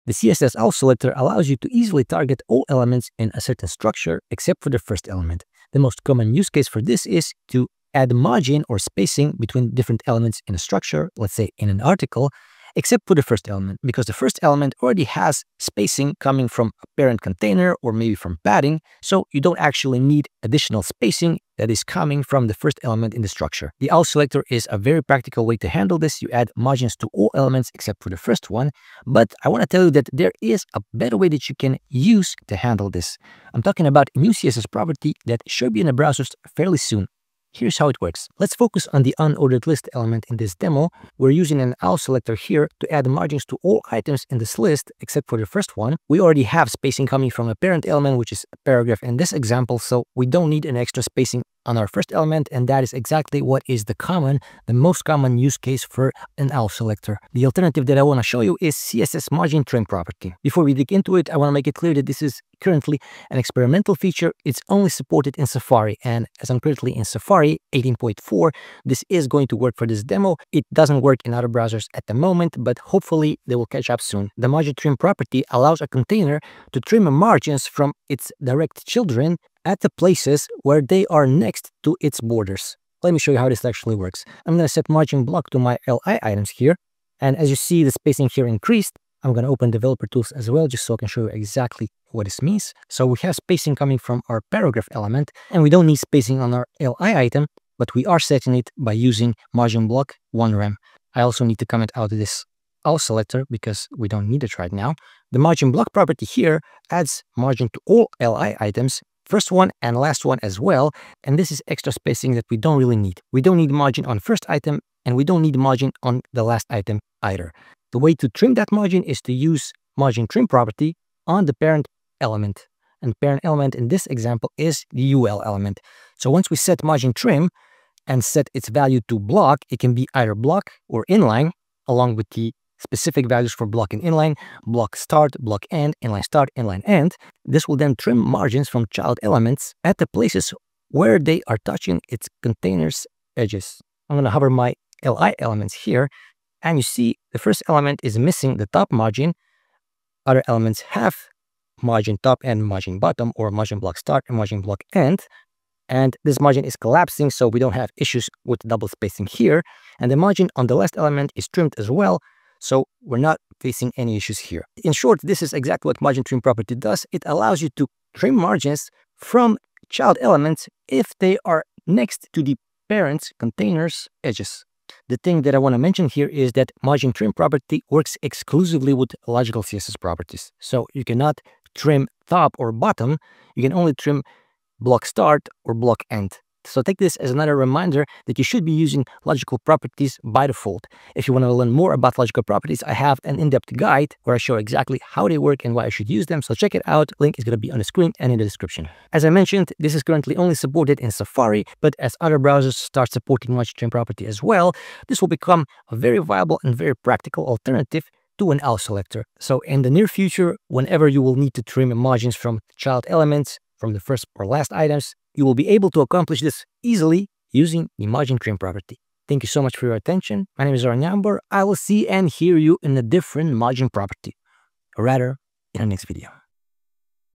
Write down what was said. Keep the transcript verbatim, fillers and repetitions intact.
The C S S Owl Selector allows you to easily target all elements in a certain structure except for the first element. The most common use case for this is to add margin or spacing between different elements in a structure, let's say in an article, except for the first element, because the first element already has spacing coming from a parent container or maybe from padding, so you don't actually need additional spacing that is coming from the first element in the structure. The Owl Selector is a very practical way to handle this. You add margins to all elements except for the first one, but I want to tell you that there is a better way that you can use to handle this. I'm talking about a new C S S property that should be in the browsers fairly soon. Here's how it works. Let's focus on the unordered list element in this demo. We're using an Owl Selector here to add margins to all items in this list except for the first one. We already have spacing coming from a parent element, which is a paragraph in this example, so we don't need an extra spacing on our first element, and that is exactly what is the common, the most common use case for an Owl Selector. The alternative that I want to show you is C S S Margin Trim property. Before we dig into it, I want to make it clear that this is currently an experimental feature. It's only supported in Safari, and as I'm currently in Safari eighteen point four, this is going to work for this demo. It doesn't work in other browsers at the moment, but hopefully they will catch up soon. The Margin Trim property allows a container to trim margins from its direct children at the places where they are next to its borders. Let me show you how this actually works. I'm going to set margin block to my L I items here, and as you see, the spacing here increased. I'm going to open developer tools as well, just so I can show you exactly what this means. So we have spacing coming from our paragraph element, and we don't need spacing on our L I item, but we are setting it by using margin block one rem. I also need to comment out this Owl Selector because we don't need it right now. The margin block property here adds margin to all L I items, first one and last one as well, and this is extra spacing that we don't really need. We don't need margin on first item, and we don't need margin on the last item either. The way to trim that margin is to use margin trim property on the parent element, and parent element in this example is the U L element. So once we set margin trim and set its value to block, it can be either block or inline, along with the specific values for block and inline, block start, block end, inline start, inline end. This will then trim margins from child elements at the places where they are touching its container's edges. I'm going to hover my L I elements here, and you see the first element is missing the top margin. Other elements have margin top and margin bottom, or margin block start and margin block end. And this margin is collapsing, so we don't have issues with double spacing here. And the margin on the last element is trimmed as well, so we're not facing any issues here. In short, this is exactly what margin trim property does. It allows you to trim margins from child elements if they are next to the parent container's edges. The thing that I want to mention here is that margin trim property works exclusively with logical C S S properties. So you cannot trim top or bottom. You can only trim block start or block end. So take this as another reminder that you should be using logical properties by default. If you want to learn more about logical properties, I have an in-depth guide where I show exactly how they work and why I should use them. So check it out. Link is going to be on the screen and in the description. As I mentioned, this is currently only supported in Safari, but as other browsers start supporting margin trim property as well, this will become a very viable and very practical alternative to an Owl Selector. So in the near future, whenever you will need to trim margins from child elements, from the first or last items, you will be able to accomplish this easily using the margin trim property. Thank you so much for your attention. My name is Zoran Jambor. I will see and hear you in a different margin property, or rather, in the next video.